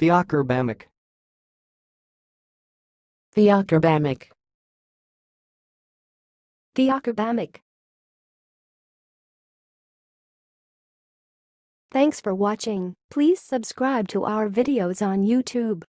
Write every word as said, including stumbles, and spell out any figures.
thiocarbamic, thiocarbamic, thiocarbamic. Thanks for watching. Please subscribe to our videos on YouTube.